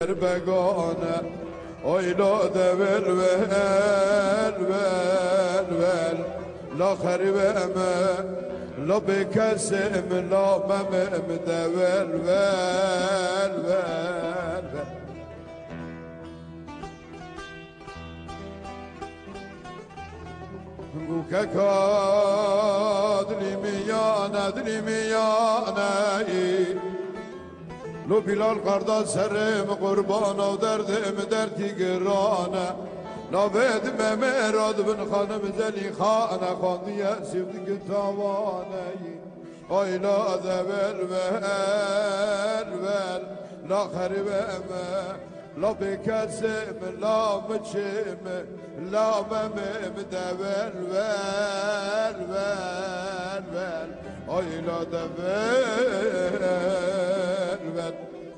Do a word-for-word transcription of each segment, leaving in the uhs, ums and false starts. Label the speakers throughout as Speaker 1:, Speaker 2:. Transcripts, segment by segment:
Speaker 1: begane oyla de vel vel vel vel la kharibeme la bekasem la memem de vel vel vel Gukakadli miyana dli miyana لو بلال قردا سرم قربان و دردم دردی گرانه لا بدم مراد بن خانم زلی خانه خاندی سیفت تاوانه آیلا ذبل ول ول لا خربم لا بکسم لا مچم لا ممم دبل ول ول ول آیلا دبل ول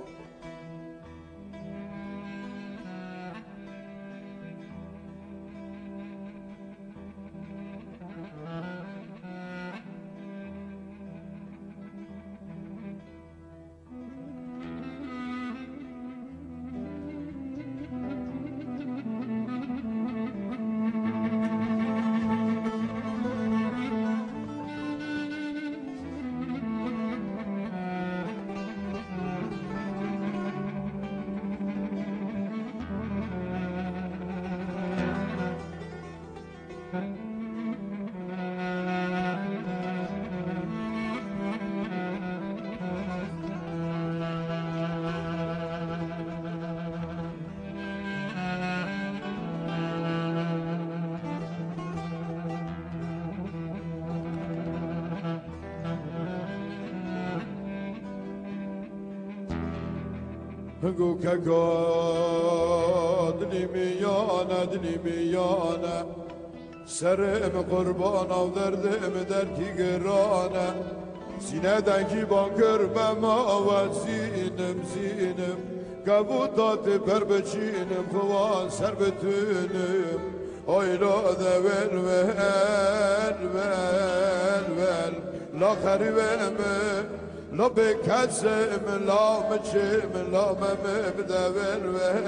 Speaker 1: Gukakadli miyana dli miyana Serem kurban av derdim derki gerane Sineden ki ban görmem avet zinem zinem Kabutatı perbeçinim kıvan serbetünüm Oyla de vel vel vel vel La kharibeme لا بکسم لا مچم لا ممم دول ول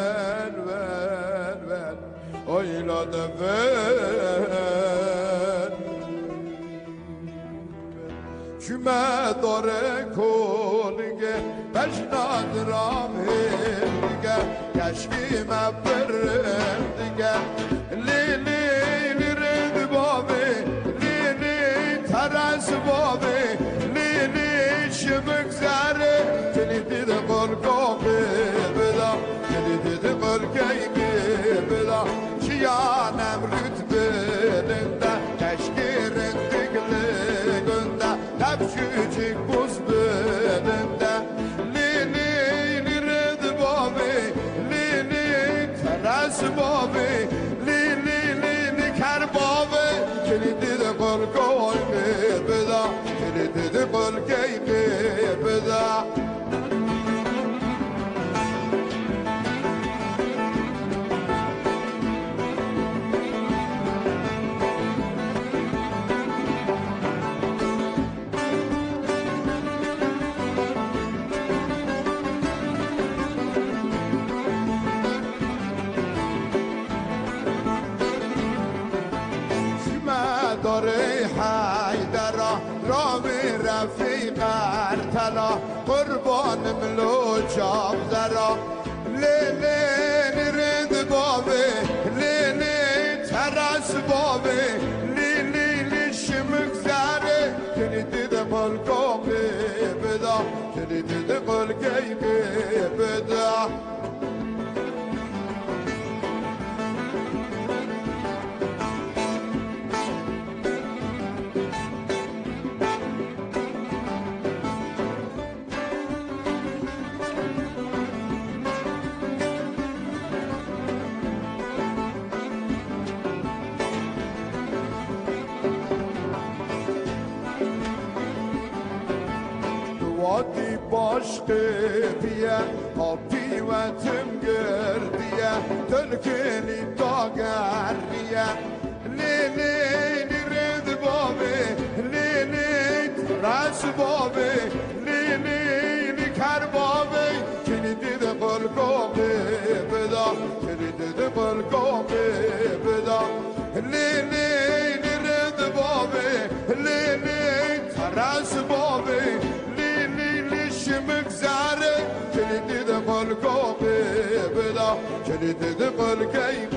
Speaker 1: ول ول آیلا دول کمه داره کنگه بجناد رام هنگه کشکی مبرم دیگه لی لی لی رد بابی لی لی ترس بابی بگذره کلیدی ده قرقاقی بدا کلیدی ده قرقایی بدا چیانم رتبelinde keşkirin dikliğinde hep küçük buz belinde li li li red babi li li teras babi li li li li kar babi kilidi de qurqoy beda kilidi de qurqay beda داره حیدرا رامی رفیق ارتلا قربان ملو جاب زرا لی لی لی رند بابی لی لی ترس بابی لی لی لی شمک زره کلیدی ده قلقاقی بدا کلیدی ده قلقی بدا وادی başka diye Hapivetim gör diye Tülkünü dağar diye Li li li red babi Li li ras babi Li li li kar babi Kilidi de kolko بالقومي بدا كليد بالقومي بدا ليلي نرد بابي ليلي تراس بابي ليلي لشمك زاري كليد بالقومي بدا كليد بالقومي